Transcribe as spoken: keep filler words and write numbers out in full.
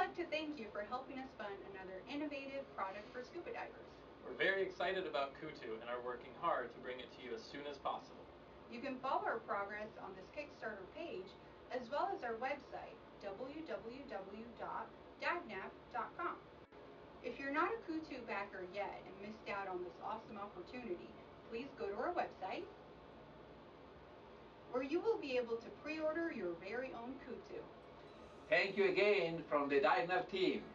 like to thank you for helping us fund another innovative product for scuba divers. We're very excited about cootwo and are working hard to bring it to you as soon as possible. You can follow our progress on this Kickstarter page, as well as our website, w w w dot dagnap dot com. If you're not a cootwo backer yet and missed out on this awesome opportunity, please go to our website, where you will be able to pre-order your very own cootwo. Thank you again from the Dagnap team.